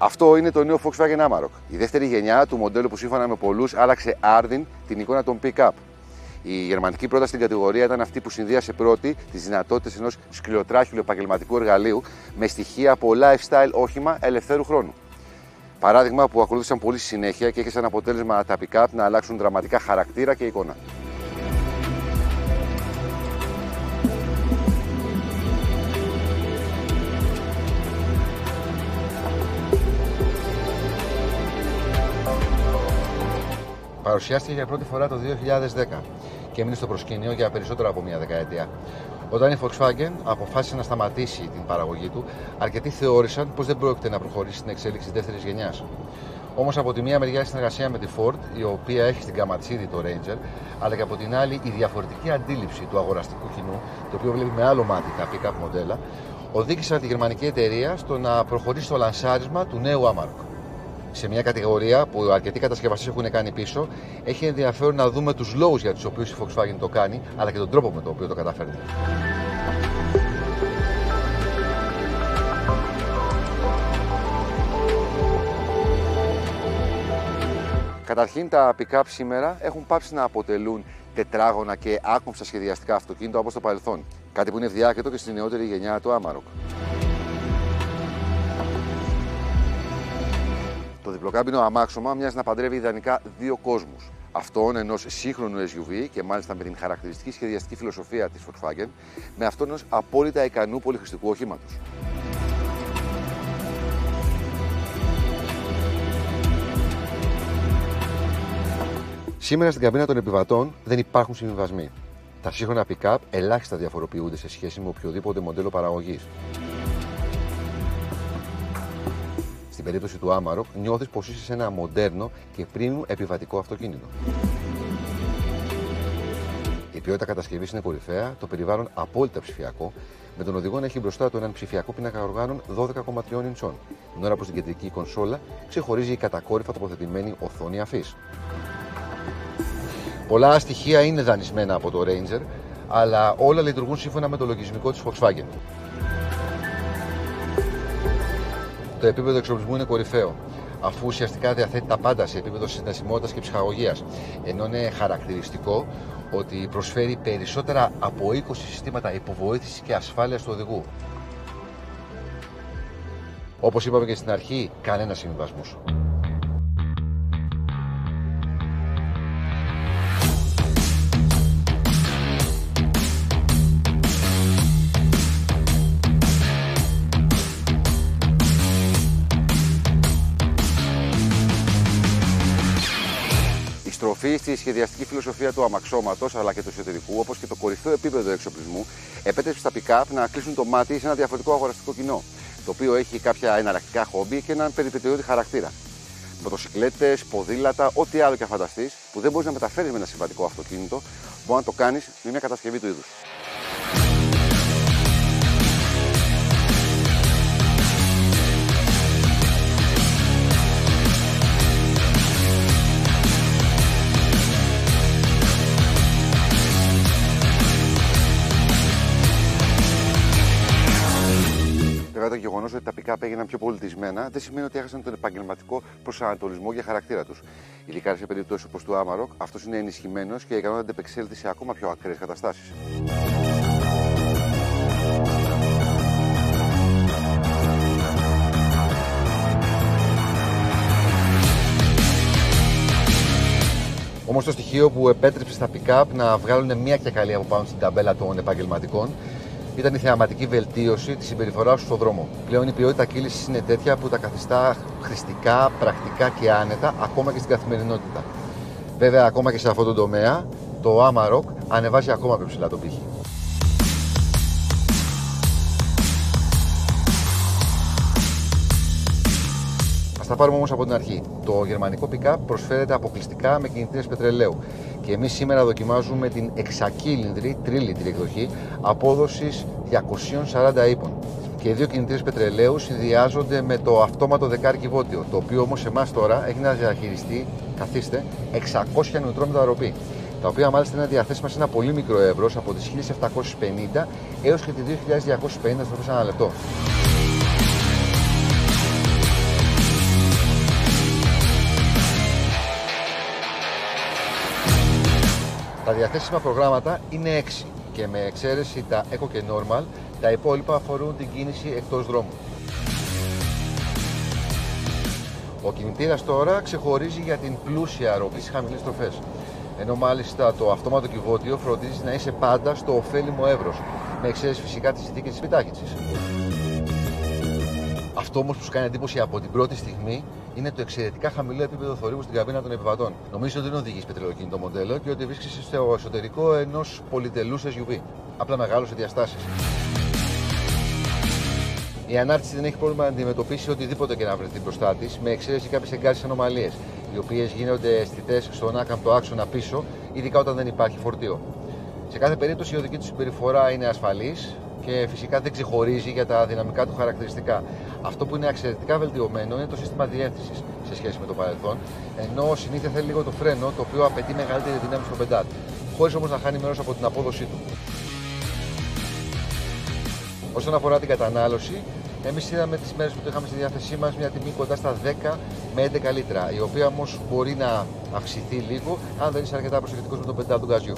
Αυτό είναι το νέο Volkswagen Amarok. Η δεύτερη γενιά του μοντέλου που σύμφωνα με πολλούς άλλαξε άρδιν την εικόνα των pick-up. Η γερμανική πρόταση στην κατηγορία ήταν αυτή που συνδύασε πρώτη τις δυνατότητες ενός σκληροτράχυλου επαγγελματικού εργαλείου με στοιχεία από lifestyle όχημα ελευθέρου χρόνου. Παράδειγμα που ακολούθησαν πολύ στη συνέχεια και είχε σαν αποτέλεσμα τα pick-up να αλλάξουν δραματικά χαρακτήρα και εικόνα. Παρουσιάστηκε για πρώτη φορά το 2010 και έμεινε στο προσκήνιο για περισσότερο από μία δεκαετία. Όταν η Volkswagen αποφάσισε να σταματήσει την παραγωγή του, αρκετοί θεώρησαν πως δεν πρόκειται να προχωρήσει στην εξέλιξη της δεύτερης γενιάς. Όμως από τη μία μεριά η συνεργασία με τη Ford, η οποία έχει στην γκάμα της ήδη το Ranger, αλλά και από την άλλη η διαφορετική αντίληψη του αγοραστικού κοινού, το οποίο βλέπει με άλλο μάτι τα pick-up μοντέλα, οδήγησαν τη γερμανική εταιρεία στο να προχωρήσει στο λανσάρισμα του νέου Amarok. Σε μια κατηγορία που αρκετοί κατασκευαστές έχουν κάνει πίσω, έχει ενδιαφέρον να δούμε τους λόγους για τους οποίους η Volkswagen το κάνει, αλλά και τον τρόπο με τον οποίο το καταφέρνει. Καταρχήν, τα pick-up σήμερα έχουν πάψει να αποτελούν τετράγωνα και άκομψα σχεδιαστικά αυτοκίνητα όπως το παρελθόν. Κάτι που είναι ευδιάκριτο και στη νεότερη γενιά του Amarok. Το διπλοκάμπινο αμάξωμα μοιάζει να παντρεύει ιδανικά δύο κόσμους. Αυτόν ενός σύγχρονου SUV και μάλιστα με την χαρακτηριστική σχεδιαστική φιλοσοφία της Volkswagen, με αυτόν ενός απόλυτα ικανού πολυχρηστικού οχήματος. Σήμερα στην καμπίνα των επιβατών δεν υπάρχουν συμβιβασμοί. Τα σύγχρονα pick-up ελάχιστα διαφοροποιούνται σε σχέση με οποιοδήποτε μοντέλο παραγωγής. Στην περίπτωση του Amarok, νιώθεις πως είσαι σε ένα μοντέρνο και premium επιβατικό αυτοκίνητο. Η ποιότητα κατασκευής είναι κορυφαία, το περιβάλλον απόλυτα ψηφιακό, με τον οδηγό να έχει μπροστά του έναν ψηφιακό πίνακα οργάνων 12,3 ιντσών, την ώρα που στην κεντρική κονσόλα ξεχωρίζει η κατακόρυφα τοποθετημένη οθόνη αφής. Πολλά στοιχεία είναι δανεισμένα από το Ranger, αλλά όλα λειτουργούν σύμφωνα με το λογισμικό της Volkswagen. Το επίπεδο εξοπλισμού είναι κορυφαίο, αφού ουσιαστικά διαθέτει τα πάντα σε επίπεδο συνδεσιμότητας και ψυχαγωγίας, ενώ είναι χαρακτηριστικό ότι προσφέρει περισσότερα από 20 συστήματα υποβοήθησης και ασφάλειας του οδηγού. Όπως είπαμε και στην αρχή, κανένα συμβιβασμός. Η στροφή στη σχεδιαστική φιλοσοφία του αμαξώματος αλλά και του εσωτερικού, όπως και το κορυφαίο επίπεδο εξοπλισμού, επέτρεψε στα pick-up να κλείσουν το μάτι σε ένα διαφορετικό αγοραστικό κοινό, το οποίο έχει κάποια εναλλακτικά χόμπι και έναν περιπετειώδη χαρακτήρα. Μοτοσικλέτες, ποδήλατα, ό,τι άλλο και αν φανταστείς, που δεν μπορείς να μεταφέρεις με ένα συμβατικό αυτοκίνητο, μπορεί να το κάνεις με μια κατασκευή του είδους. Βέβαια, το γεγονός ότι τα pick-up έγιναν πιο πολιτισμένα δεν σημαίνει ότι έχασαν τον επαγγελματικό προσανατολισμό και χαρακτήρα τους. Ειδικά σε περιπτώσεις όπως του Amarok, αυτός είναι ενισχυμένος και ικανό να αντεπεξέλθει σε ακόμα πιο ακραίες καταστάσεις. Όμως το στοιχείο που επέτρεψε στα pick-up να βγάλουν μια και καλή από πάνω στην ταμπέλα των επαγγελματικών ήταν η θεαματική βελτίωση της συμπεριφοράς του στον δρόμο. Πλέον η ποιότητα κύλησης είναι τέτοια που τα καθιστά χρηστικά, πρακτικά και άνετα ακόμα και στην καθημερινότητα. Βέβαια, ακόμα και σε αυτό το τομέα, το Amarok ανεβάζει ακόμα πιο ψηλά τον πύχη. Ας τα πάρουμε όμως από την αρχή. Το γερμανικό pick-up προσφέρεται αποκλειστικά με κινητήρες πετρελαίου και εμείς σήμερα δοκιμάζουμε την εξακύλινδρη τρίλιτρη εκδοχή απόδοσης 240 ύπων. Και οι δύο κινητήρες πετρελαίου συνδυάζονται με το αυτόματο δεκάρκι-βότιο, το οποίο όμως εμάς τώρα έχει να διαχειριστεί, καθίστε, 600 νιουτρόμετρα ροπή, τα οποία μάλιστα είναι διαθέσιμα σε ένα πολύ μικρό εύρος από τις 1750 έως και τις 2250 στροφές ανά λεπτό. Τα διαθέσιμα προγράμματα είναι 6 και με εξαίρεση τα Eco και Normal, τα υπόλοιπα αφορούν την κίνηση εκτός δρόμου. Ο κινητήρας τώρα ξεχωρίζει για την πλούσια ροπή στις χαμηλές στροφές, ενώ μάλιστα το αυτόματο κυβότιο φροντίζει να είσαι πάντα στο ωφέλιμο εύρος, με εξαίρεση φυσικά τις συνθήκες της επιτάχυνσης. Αυτό όμως που σου κάνει εντύπωση από την πρώτη στιγμή είναι το εξαιρετικά χαμηλό επίπεδο θορύβου στην καμπίνα των επιβατών. Νομίζω ότι δεν οδηγείς πετρελοκίνητο μοντέλο και ότι βρίσκεσαι στο εσωτερικό ενός πολυτελούς SUV, απλά μεγάλο σε διαστάσεις. Η ανάρτηση δεν έχει πρόβλημα να αντιμετωπίσει οτιδήποτε και να βρεθεί μπροστά της, με εξαίρεση κάποιες εγκάρσεις ανομαλίες, οι οποίες γίνονται αισθητές στον άκαμπτο άξονα πίσω, ειδικά όταν δεν υπάρχει φορτίο. Σε κάθε περίπτωση η οδική του συμπεριφορά είναι ασφαλής και φυσικά δεν ξεχωρίζει για τα δυναμικά του χαρακτηριστικά. Αυτό που είναι εξαιρετικά βελτιωμένο είναι το σύστημα διεύθυνσης σε σχέση με το παρελθόν, ενώ συνήθεια θέλει λίγο το φρένο, το οποίο απαιτεί μεγαλύτερη δύναμη στο πεντάλ, χωρίς όμως να χάνει μέρος από την απόδοσή του. Όσον αφορά την κατανάλωση, εμείς είδαμε τις μέρες που το είχαμε στη διάθεσή μας μια τιμή κοντά στα 10 με 11 λίτρα, η οποία όμως μπορεί να αυξηθεί λίγο αν δεν είσαι αρκετά προσεκτικός με το πεντάλ του γκαζιού.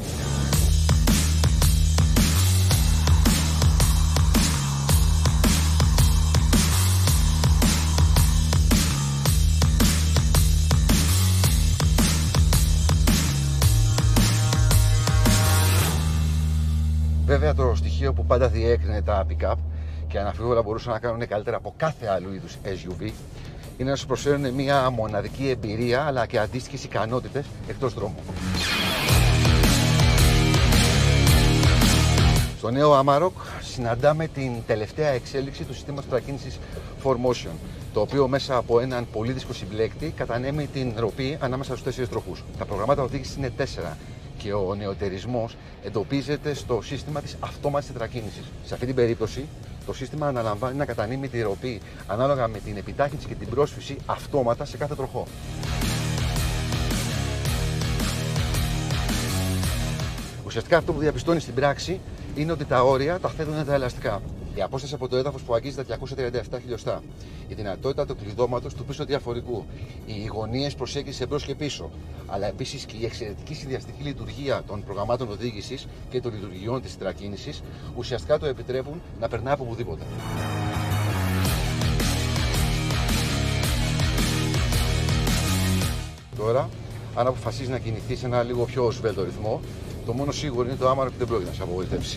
Βέβαια, το στοιχείο που πάντα διέκρινε τα pick-up και αναφίβολα μπορούσαν να κάνουν καλύτερα από κάθε άλλου είδους SUV είναι να σου προσφέρουν μια μοναδική εμπειρία αλλά και αντίστοιχες ικανότητες εκτός δρόμου. Στο νέο Amarok συναντάμε την τελευταία εξέλιξη του συστήματος παρακίνησης 4Motion, το οποίο μέσα από έναν πολύ δύσκολο συμπλέκτη κατανέμει την ροπή ανάμεσα στους 4 τροχούς. Τα προγράμματα οδήγησης είναι 4. Και ο νεοτερισμός εντοπίζεται στο σύστημα της αυτόματης τετρακίνησης. Σε αυτή την περίπτωση, το σύστημα αναλαμβάνει να κατανείμει τη ροπή ανάλογα με την επιτάχυνση και την πρόσφυση αυτόματα σε κάθε τροχό. Ουσιαστικά αυτό που διαπιστώνει στην πράξη είναι ότι τα όρια τα θέτουν τα ελαστικά. Η απόσταση από το έδαφος που αγγίζει τα 237 χιλιοστά. Η δυνατότητα του κλειδώματος του πίσω διαφορικού. Οι γωνίες προσέγγισης εμπρός και πίσω. Αλλά επίσης και η εξαιρετική συνδυαστική λειτουργία των προγραμμάτων οδήγησης και των λειτουργιών της τετρακίνησης ουσιαστικά το επιτρέπουν να περνά από οπουδήποτε. Τώρα, αν αποφασίσεις να κινηθείς σε ένα λίγο πιο σβέλτο ρυθμό, το μόνο σίγουρο είναι το Amarok που δεν πρόκειται να σε απογοητεύσει.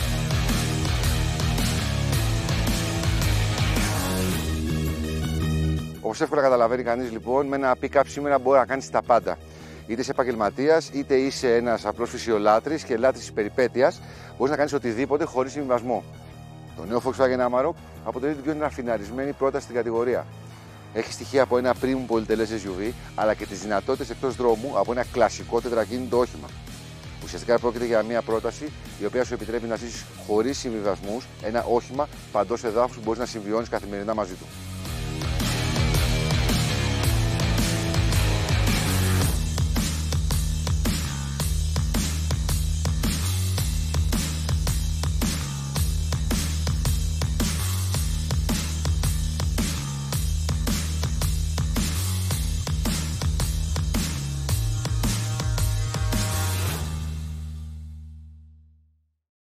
Όπως εύκολα καταλαβαίνει κανείς λοιπόν, με ένα pick-up σήμερα μπορεί να κάνεις τα πάντα. Είτε είσαι επαγγελματίας, είτε είσαι ένας απλός φυσιολάτρης και λάτρης της περιπέτειας, μπορείς να κάνεις οτιδήποτε χωρίς συμβιβασμό. Το νέο Volkswagen Amarok αποτελεί την πιο ραφιναρισμένη πρόταση στην κατηγορία. Έχει στοιχεία από ένα premium πολυτελές SUV, αλλά και τις δυνατότητες εκτός δρόμου από ένα κλασικό τετρακίνητο όχημα. Ουσιαστικά πρόκειται για μια πρόταση η οποία σου επιτρέπει να ζήσεις χωρίς συμβιβασμούς ένα όχημα παντός εδάφους που μπορείς να συμβιώνεις καθημερινά μαζί του.